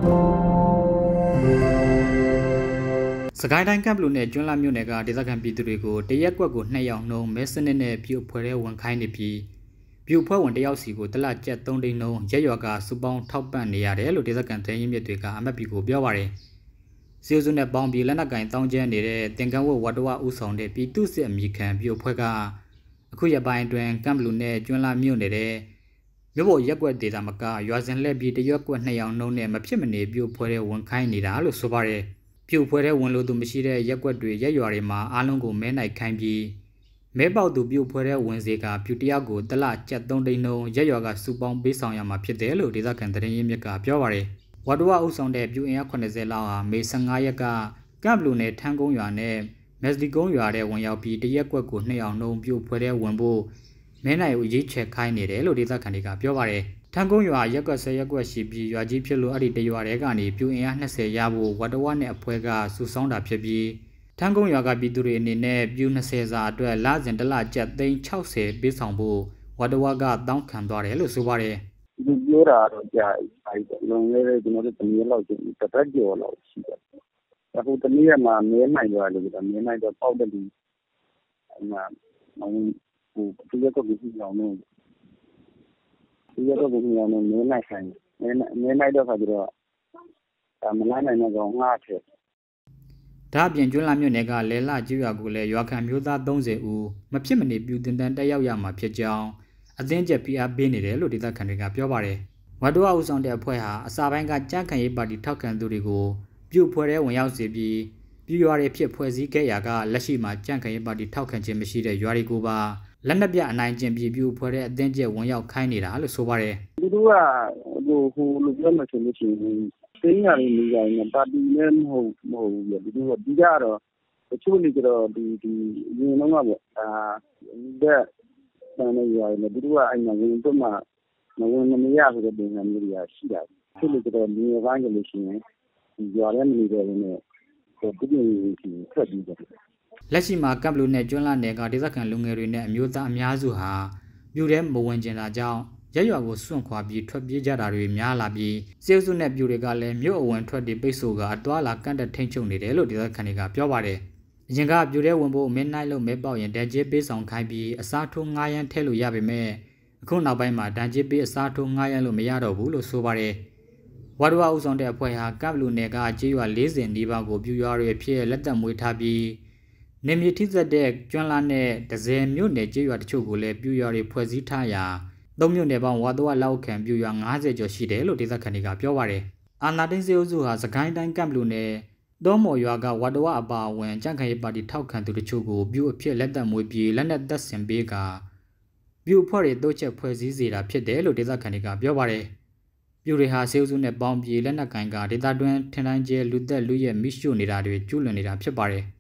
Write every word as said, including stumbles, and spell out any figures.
สกายดังกับลูเนี่ยจุนลาမျိုးနယ်ကဒေသခံပြည်သူတွေကိုတရက်ကွက်ကိုနှစ်ယောက်နှုန်းမဲစနစ်နဲ့ပြုတ်ဖွဲ့တဲ့ဝန်ခိုင်းနေပြီးပြုတ်ဖွဲ့ဝင်တယောက်စီကိုတလကျပ်သုံးတိန်းနှုန်းရက်ရွာကစူပေါင်းထောက်ပံ့နေရတယ်လို့ဒေသခံသတင်းရင်းမြစ်တွေကအမတ်ပီကိုပြောပါတယ်။စီယိုစုနဲ့ပေါင်းပြီးလက်နက်ကင်တောင်းကျဲနေတဲ့တင်ကန်းဝတ်ဝတ်တော်ဦးဆောင်တဲ့ပြည်သူစစ်အမိခံပြုတ်ဖွဲ့ကအခုရပိုင်းအတွင်းကမ်ဘလူနဲ့ကျွန်းလာမျိုးနယ်မြို့ပေါ်ရက်ကွက်ဒေသမကရွာစင်လှည့်ပြီးတရက်ကွက်နှစ်ယောက်နှုန်းနဲ့မဖြစ်မနေပြုတ်ဖွဲ့တဲ့ဝန်ခိုင်းနေတာလို့ဆိုပါတယ်။ပြုတ်ဖွဲ့တဲ့ဝန်လို့သူမရှိတဲ့ရက်ကွက်တွေရက်ရွာတွေမှာအားလုံးကိုမဲနိုင်ခိုင်းပြီးမဲပေါက်သူပြုတ်ဖွဲ့တဲ့ဝန်စီကပြုတ်တယောက်ကိုတလကျပ်သုံးတိန်းနှုန်းရက်ရွာကစူပေါင်းပေးဆောင်ရမှာဖြစ်တယ်လို့ဒေသခံသတင်းရင်းမြစ်ကပြောပါတယ်။ဝတ်တော်ဦးဆောင်တဲ့ပြုတ်အင်အားခုနှစ်ဆယ်လောက်ဟာမေဆယ်ငါးရက်ကကမ်ဘလူနဲ့ထန်းကုန်းရွာနဲ့မက်စလီကုန်းရွာတဲ့ဝန်ရောက်ပြီးတရက်ကွက်ကိုနှစ်ယောက်နှုန်းပြုတ်ဖွဲ့တဲ့ဝန်ဖို့မဲနိုင်ကိုရေးချက်ခိုင်းနေတယ်လို့ဒေသခံတွေကပြောပါတယ်။ထန်းကုန်းရွာရက်ကွက်ဆယ်ရက်ကွက်ရှိပြီးရွာကြီးဖြစ်လို့အဲ့ဒီတရွာတဲကနေပြုအင်အားနှစ်ဆယ်ရဖို့ဝတ်တော်နဲ့အဖွဲကစူဆောင်းတာဖြစ်ပြီးထန်းကုန်းရွာကပြည်သူတွေအနေနဲ့ပြုနှစ်ဆယ်စာအတွက်လစဉ်တစ်လကျပ်သိန်းခြောက်ဆယ်ပေးဆောင်ဖို့ဝတ်တော်ကတောင်းခံသွားတယ်လို့ဆိုပါတယ်။ဒီပြောတာတော့ကြာပြီ။လုံရဲကျွန်တော်တို့တနည်းလောက်ကျတစ်ပတ်ကျော်လောက်ရှိတယ်။အခုတနည်းမှာမဲနိုင်သွားတယ်ဆိုတာမဲနိုင်တော့ပေါက်တယ်ဒီအမှဟိုဒီရက်တော့ဒီလောင်နေဒီရက်တော့ဒီလောင်နေမဲနိုင်ဆိုင်မဲမဲနိုင်တော့ခါကျတော့မလာနိုင်တော့ငါ့ထက်ဒါအပြင်ကျွန်းလာမြို့နယ်ကလဲလကျွရွာကိုလည်းရွာခံမျိုးသားသုံးဆယ်ဦးမဖြစ်မနေပြူတင်တန်းတက်ရောက်ရမှာဖြစ်ကြောင်းအသင်းကျက် ပီ အာร์ ပေးနေတယ်လို့ဒေသခံတွေကပြောပါတယ်။ဝတ်တော်ဦးဆောင်တဲ့အဖွဲ့ဟာအစာပိုင်းကကြန့်ခိုင်ရေးပါတီထောက်ခံသူတွေကိုပြုတ်ဖွဲ့တဲ့ဝင်ရောက်စေပြီးပြည်ရွာတွေဖြစ်ဖွဲ့စည်းခဲ့ရာကလက်ရှိမှာကြန့်ခိုင်ရေးပါတီထောက်ခံခြင်းမရှိတဲ့ရွာတွေကိုပါလက်နက်ပြအနိုင်ကျင့်ပြီးပြုတ်ဖွဲ့တဲ့အသင်းကျက်ဝင်ရောက်ခိုင်းနေတာလို့ဆိုပါတယ်။သူတို့ကဟိုဟိုလိုပြောမှဆိုလို့ရှိရင်တင်းရည်နေကြရင်ပါတီနဲ့မဟုတ်မဟုတ်ဘူးဒီလိုဒီကြတော့တချို့နေကြတော့ဒီဒီရင်တော့ကပေါ့အာတဲ့တန်နေရတယ်သူတို့ကအဲ့မှာဝင်တော့မှမဝင်မရဆိုတဲ့ပုံစံမျိုးတွေရှိတာဖြစ်လို့ကြတော့ဒီပိုင်းကလို့ရှိရင်ဒီရွာထဲမနေတော့ဘူးနဲ့ဟိုပြည်ပြည်ထွက်ပြီးတယ်လက်ရှိမှာကပ်ဘလူနဲ့ကျွန်းလာနယ်ကဒေသခံလူငယ်တွေနဲ့အမျိုးသားအများစုဟာမြို့ထဲမဝင်ကျင်တာကြောင့်ရက်ရွာကိုစွန့်ခွာပြီးထွက်ပြေးကြတာတွေများလာပြီးစေအုပ်စုနဲ့ပြူတွေကလည်းမြို့အဝင်ထွက်တွေပိတ်ဆို့ကအသွာလာကန့်တက်ထိန်ချုပ်နေတယ်လို့ဒေသခံတွေကပြောပါတယ်။အရင်ကပြူတဲ့ဝင်ဖို့မင်းနိုင်လို့မဲပေါက်ရင်တန်ကျေးပေးဆောင်ခိုင်းပြီးအစားထိုးငားရမ်းထဲလို့ရပေမဲ့အခုနောက်ပိုင်းမှာတန်ကျေးပေးအစားထိုးငားရမ်းလို့မရတော့ဘူးလို့ဆိုပါတယ်။ဝါဒဝဦးဆောင်တဲ့အဖွဲ့ဟာကပ်ဘလူနယ်ကကြေးရွာ၄၀နီးပါးကိုပြူရွာတွေဖြစ်လက်သက်မွေးထားပြီးနေမြေထိစက်တဲ့ကျွန်းလာနဲ့ဒဇယ်မြို့နယ်ကြေးရွာတချို့ကိုလည်းပြူရွာတွေဖွဲ့စည်းထားရာသုံးမြို့နယ်ပေါင်းဝါတော်လောက်ခံပြူရွာ၅၀ကျော်ရှိတယ်လို့ဒေသခံတွေကပြောပါတယ်။အာနာတင်းစေအုပ်စုဟာစကိုင်းတိုင်းကမ်ဘလူနယ်သောမော်ရွာကဝါတော်အပါအဝင်ကြန့်ခိုင်ပါတီထောက်ခံသူတို့ချို့ကိုပြူအဖြစ်လက်သက်မွေးပြီးလက်နက်သက်ဆင်ပေးကပြူဖွဲ့တွေတိုးချက်ဖွဲ့စည်းစေတာဖြစ်တယ်လို့ဒေသခံတွေကပြောပါတယ်။ပြူတွေဟာစေအုပ်စုနဲ့ပေါင်းပြီးလက်နက်ကင်ကဒေသတွင်းထင်တိုင်းကျဲလူသက်လူရဲ့မိရှုနေတာတွေကျူးလွန်နေတာဖြစ်ပါတယ်။